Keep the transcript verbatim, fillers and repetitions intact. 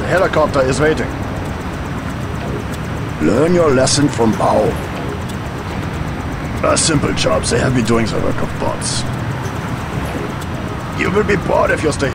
helicopter is waiting. Learn your lesson from Bao. A simple job. They have been doing the work of bots. You will be bored if you stay